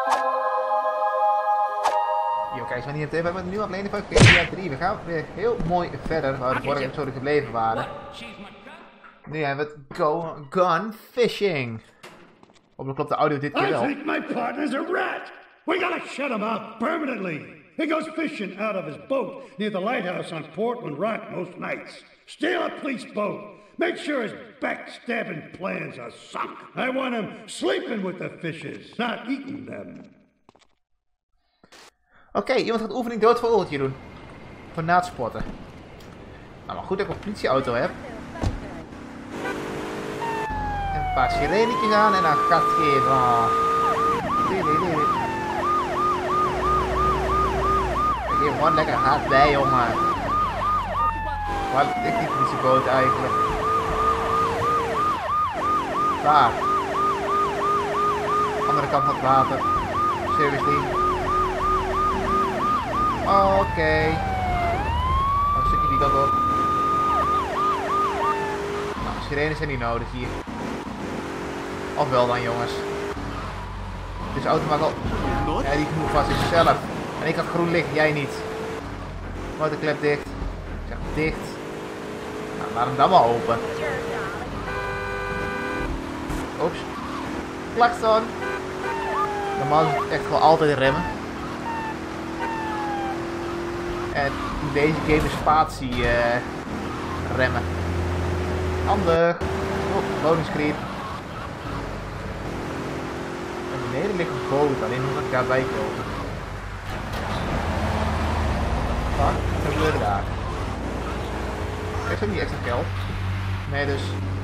Yo, kijk, we niet op TV, we hebben nu aflevering van GTA 3. We gaan weer heel mooi verder, waar we de vorige episode gebleven waren. Nu hebben we het gun fishing. Hopelijk klopt de audio dit keer wel. I think my partner's a rat. We gotta shut him out permanently. He goes fishing out of his boat near the lighthouse on Portland Rock most nights. Steal a police boat. Make sure his backstabbing plans are sunk. I want him sleeping with the fishes, not eating them. Oké, iemand gaat oefening dood voor oortje doen. Voor na het sporten. Nou, maar goed dat ik een politieauto heb. En een paar sirenetjes aan en dan gat geven. Ik geef gewoon lekker hard bij, jongen. Waar ligt die politieboot eigenlijk? Daar. Andere kant van het water. Seriously. Oké. Een stukje die kant op. Nou, sirenes zijn niet nodig hier. Of wel dan, jongens. Dus de auto maakt al... Ja, die genoeg vast is zelf. En ik had groen licht, jij niet. Motorklep dicht. Ik zeg dicht. Nou, laat hem dan maar open. Oeps. Klakson. Normaal is het echt gewoon altijd remmen. En in deze game is spatie remmen. Handig. Oh, bonuscreep. En beneden ligt een boot, alleen moet ik daarbij komen. Wat gebeurde daar? Is er niet extra geld? Nee, dus.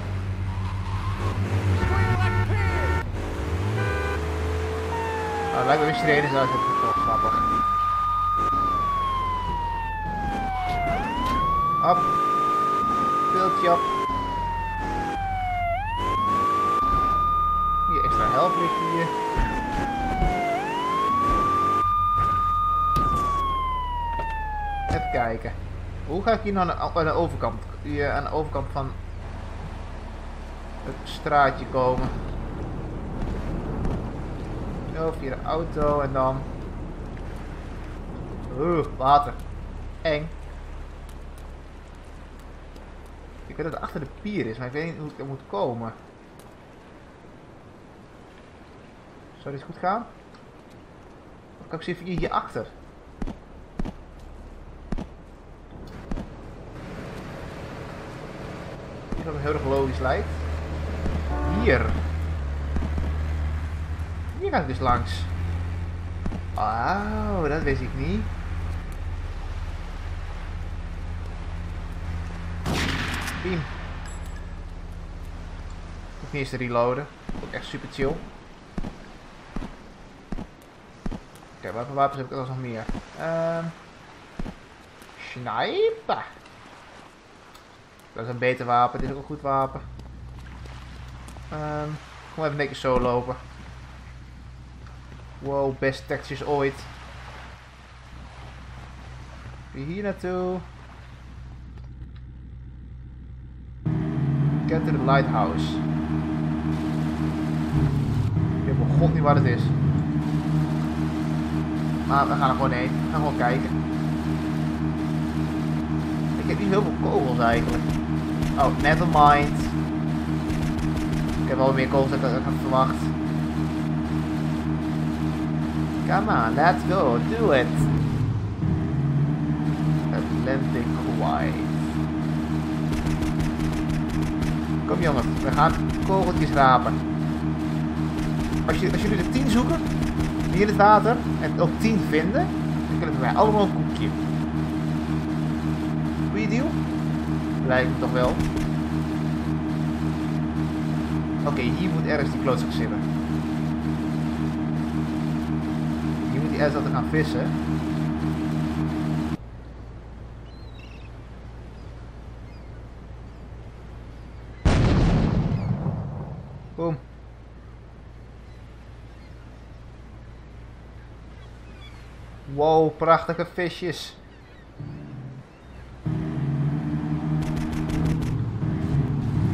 Nou, lijkt me weer sirenes uit. Dat is toch grappig. Op. Beeldje op. Hier extra help ligt hier. Even kijken. Hoe ga ik hier nou aan de overkant? Hier aan de overkant van het straatje komen. Zo, via de auto en dan. Water. Eng. Ik weet dat het achter de pier is, maar ik weet niet hoe ik er moet komen. Zou dit goed gaan? Of kan ik zien hier achter? Iets wat me heel erg logisch lijkt. Hier. Hier ga ik dus langs. Oh, dat wist ik niet. Team. Hoef niet eens te reloaden. Ook echt super chill. Oké, welke wapens heb ik er nog meer? Sniper. Dat is een beter wapen. Dit is ook een goed wapen. Gewoon even netjes zo lopen. Wow, best textures ooit. Hier naartoe. Get to the lighthouse. Ik heb god niet wat het is. Maar we gaan er gewoon heen. We gaan gewoon kijken. Ik heb niet heel veel kogels eigenlijk. Oh, never mind. Ik heb wel meer kogels dan ik had verwacht. Come on, let's go. Do it. Atlantic White. Kom jongens, we gaan kogeltjes rapen. Als jullie de 10 zoeken, hier in het water, en ook 10 vinden, dan kunnen we mij allemaal een koekje. Goeie deal? Lijkt me toch wel. Oké, hier moet ergens die klootzak zitten. Hier moet hij ergens altijd gaan vissen. Boom. Wow, prachtige visjes.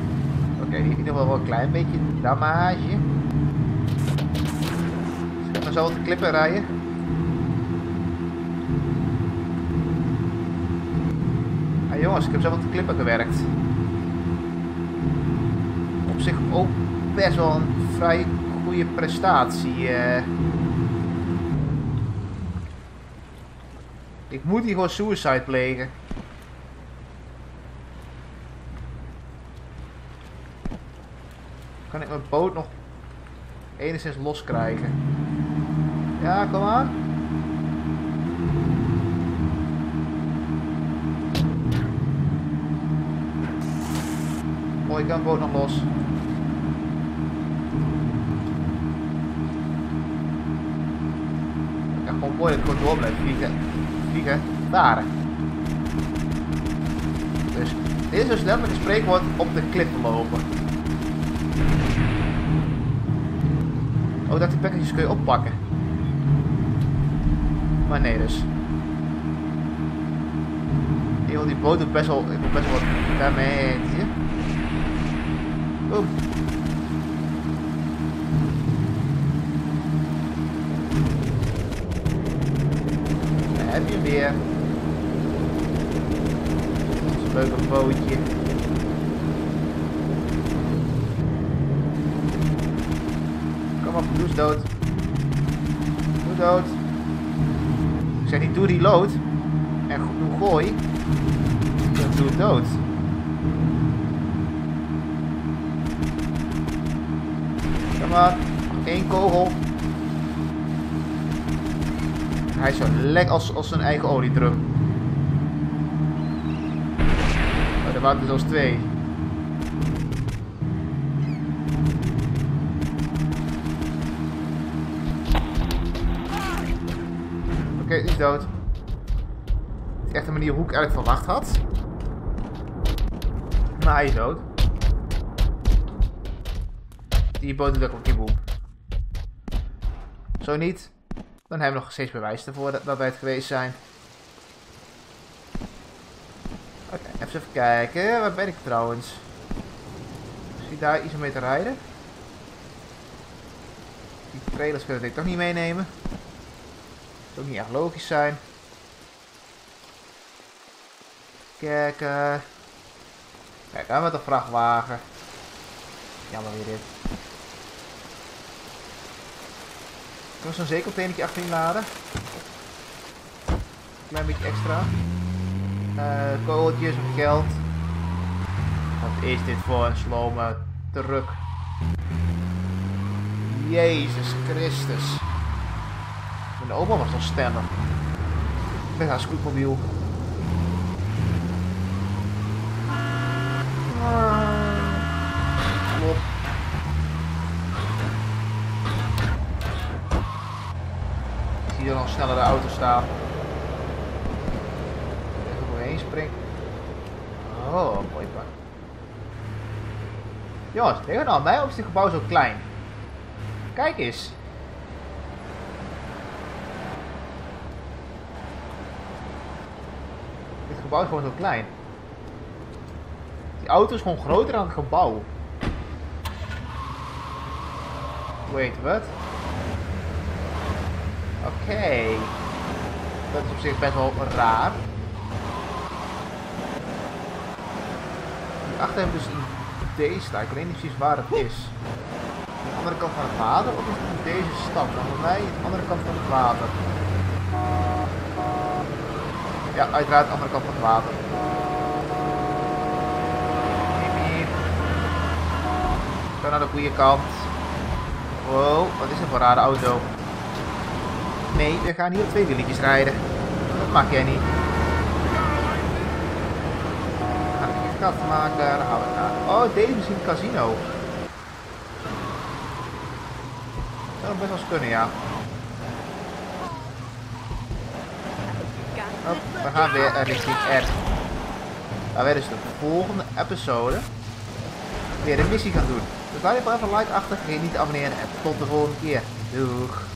Oké, die heeft nog wel een klein beetje damage. Dus ik ga ga zo op de klippen rijden. Ah jongens, ik heb zo op de klippen gewerkt. Op zich ook best wel een vrij goede prestatie. Ik moet hier gewoon suicide plegen. Kan ik mijn boot nog enigszins los krijgen? Ja, kom aan. Mooi, ik kan de boot nog los. Ik kan gewoon mooi dat ik gewoon door blijf vliegen. Daar. Dus dit is dus letterlijk een spreekwoord op de klip lopen. Oh, dat die pakketjes kun je oppakken. Maar nee dus. Die boot doet best wel wat damage. Oeh. Dan heb je hem weer. Zo'n leuke bootje. Kom op, doe eens dood. Doe dood. Ik zeg niet doe reload. En doe gooi. Dan doe het dood. Kom maar. Nog 1 kogel. Hij is zo lek als zijn eigen oliedrum. Oh, er waren er zelfs 2. Oké, die is dood. Het is echt een manier hoe ik eigenlijk verwacht had. Maar hij is dood. Die boot doet ook een keer boep. Zo niet, dan hebben we nog steeds bewijs ervoor dat wij het geweest zijn. Oké, even kijken. Waar ben ik trouwens? Zie daar iets om mee te rijden? Die trailers kunnen ik toch niet meenemen. Dat zou ook niet echt logisch zijn. Kijken. Kijk, daar met een vrachtwagen. Jammer weer dit. Ik kan zo'n zeecontainertje achterin laden. Een klein beetje extra. Kogeltjes of geld. Wat is dit voor een slome truck? Jezus Christus. Mijn oma was nog stemmen. Met haar scootmobiel. Klop. Ik zie er nog sneller de auto staan. Even doorheen springen. Oh, mooi pak. Jongens, tegen nou, mij is dit gebouw zo klein. Kijk eens. Dit gebouw is gewoon zo klein. Die auto is gewoon groter dan het gebouw. Wait, wat? Oké. Dat is op zich best wel raar. Achter hem dus een D staat. Ik weet niet precies waar het is. Aan de andere kant van het water of is het in deze stad? Dan voor mij aan de andere kant van het water. Ja, uiteraard aan de andere kant van het water. Zo naar de goede kant. Wow, wat is dit voor een rare auto? Nee, we gaan hier op 2 wieltjes rijden. Dat mag jij niet. Ga ik een kat maken, dan gaan we naar... Oh, deze is misschien een casino. Dat zou best wel eens kunnen, ja. Oh, we gaan weer richting R. Waar wij dus de volgende episode weer een missie gaan doen. Dus laat even een like achter, vergeet niet te abonneren en tot de volgende keer. Doeg!